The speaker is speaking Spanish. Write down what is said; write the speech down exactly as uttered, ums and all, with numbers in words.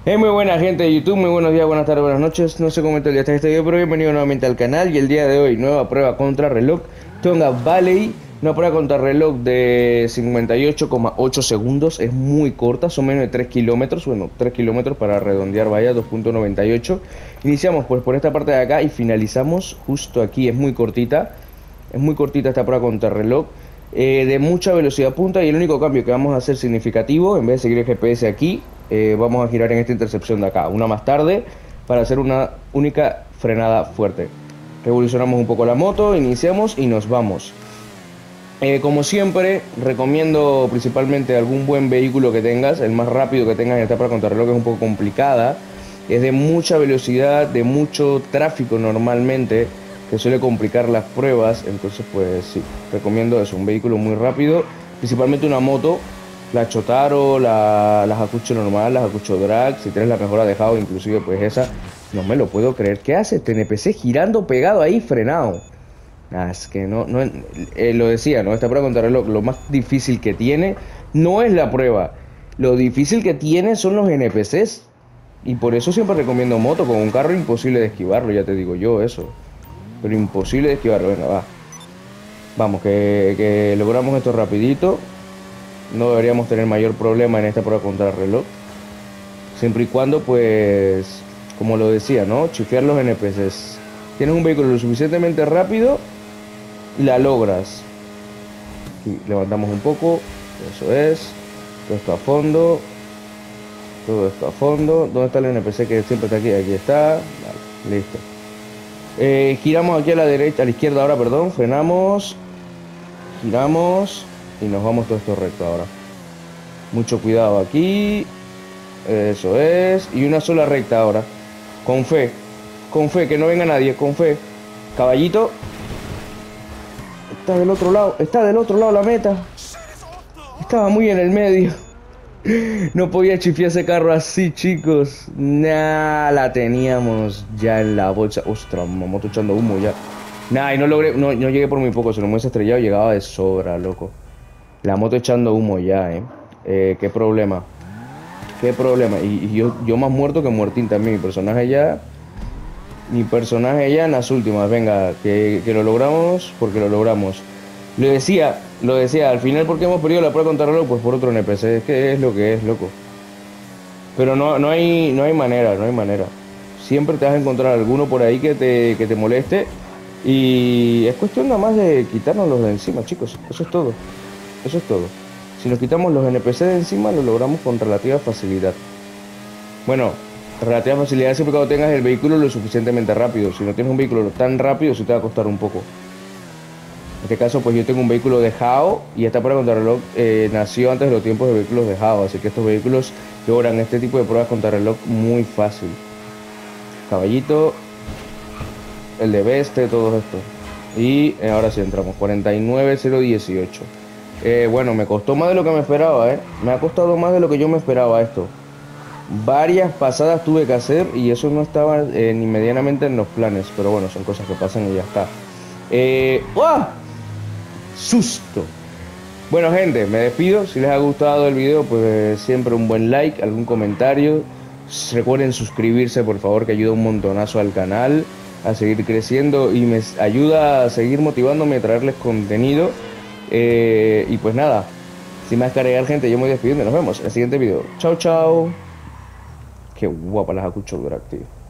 Hey, muy buena gente de YouTube, muy buenos días, buenas tardes, buenas noches. No sé cómo está el día hasta este video, pero bienvenido nuevamente al canal. Y el día de hoy, nueva prueba contra reloj Tonga Valley. Una prueba contra reloj de cincuenta y ocho coma ocho segundos. Es muy corta, son menos de tres kilómetros. Bueno, tres kilómetros para redondear, vaya, dos punto noventa y ocho. Iniciamos pues por esta parte de acá y finalizamos justo aquí. Es muy cortita. Es muy cortita esta prueba contra reloj. Eh, de mucha velocidad punta, y el único cambio que vamos a hacer significativo, en vez de seguir el G P S aquí, eh, vamos a girar en esta intercepción de acá, una más tarde, para hacer una única frenada fuerte. Revolucionamos un poco la moto, iniciamos y nos vamos. Eh, como siempre, recomiendo principalmente algún buen vehículo que tengas, el más rápido que tengas en esta prueba contrarreloj, que es un poco complicada. Es de mucha velocidad, de mucho tráfico normalmente, que suele complicar las pruebas. Entonces, pues sí, recomiendo eso, un vehículo muy rápido, principalmente una moto, la Chotaro, la, la Hakucho normal, la Hakucho Drag. Si tienes la mejor dejado, inclusive pues esa, no me lo puedo creer. ¿Qué hace este N P C girando pegado ahí, frenado? Ah, es que no, no eh, lo decía, ¿no? Esta prueba contra reloj, lo más difícil que tiene no es la prueba. Lo difícil que tiene son los N P Cs. Y por eso siempre recomiendo moto. Con un carro imposible de esquivarlo, ya te digo yo eso. Pero imposible de esquivarlo, venga, va. Vamos, que, que logramos esto rapidito. No deberíamos tener mayor problema en esta prueba contra reloj. Siempre y cuando, pues, como lo decía, ¿no? Chifiar los N P Cs. Tienes un vehículo lo suficientemente rápido y la logras. Aquí levantamos un poco, eso es. Todo esto a fondo. Todo esto a fondo. ¿Dónde está el N P C que siempre está aquí? Aquí está. Vale, listo. Eh, giramos aquí a la derecha, a la izquierda ahora, perdón. Frenamos. Giramos. Y nos vamos todo esto recto ahora. Mucho cuidado aquí. Eso es. Y una sola recta ahora. Con fe. Con fe, que no venga nadie. Con fe. Caballito. Está del otro lado. Está del otro lado la meta. Estaba muy en el medio. No podía chifiar ese carro así, chicos. Nah, la teníamos ya en la bolsa. Ostras, me moto echando humo ya. Nah, y no logré, no, no llegué por muy poco. Si no me hubiese estrellado, llegaba de sobra, loco. La moto echando humo ya, eh. eh qué problema. Qué problema. Y, y yo, yo más muerto que muertín también. Mi personaje ya. Mi personaje ya en las últimas. Venga, que, que lo logramos porque lo logramos. Lo decía, lo decía, al final, ¿por qué hemos perdido la prueba contra reloj? Pues por otro N P C, es que es lo que es, loco. Pero no, no hay, no hay manera, no hay manera. Siempre te vas a encontrar alguno por ahí que te, que te moleste. Y es cuestión nada más de quitárnoslos de encima, chicos. Eso es todo. Eso es todo. Si nos quitamos los N P C de encima, lo logramos con relativa facilidad. Bueno, relativa facilidad siempre cuando tengas el vehículo lo suficientemente rápido. Si no tienes un vehículo tan rápido, sí te va a costar un poco. En este caso, pues yo tengo un vehículo de H A O y esta prueba contrarreloj eh, nació antes de los tiempos de vehículos de H A O, así que estos vehículos logran este tipo de pruebas contrarreloj muy fácil. Caballito, el de Beste, todo esto. Y eh, ahora sí entramos, cuarenta y nueve cero dieciocho. Eh, bueno, me costó más de lo que me esperaba, ¿eh? Me ha costado más de lo que yo me esperaba esto. Varias pasadas tuve que hacer y eso no estaba eh, ni medianamente en los planes, pero bueno, son cosas que pasan y ya está. Eh, ¡Uah! Susto. Bueno, gente, me despido. Si les ha gustado el video, pues siempre un buen like, algún comentario. Recuerden suscribirse, por favor, que ayuda un montonazo al canal a seguir creciendo y me ayuda a seguir motivándome a traerles contenido. Eh, y pues nada, sin más que agregar, gente, yo me voy despidiendo. Nos vemos en el siguiente video. Chao, chao. Qué guapa las Hakucho Drag, tío.